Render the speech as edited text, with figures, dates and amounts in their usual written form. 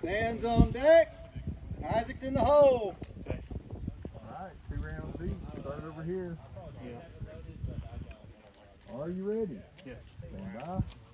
Stands on deck. Isaac's in the hole. Okay. All right, 2 rounds deep. Start over here. Yeah. Are you ready? Yes. Stand by.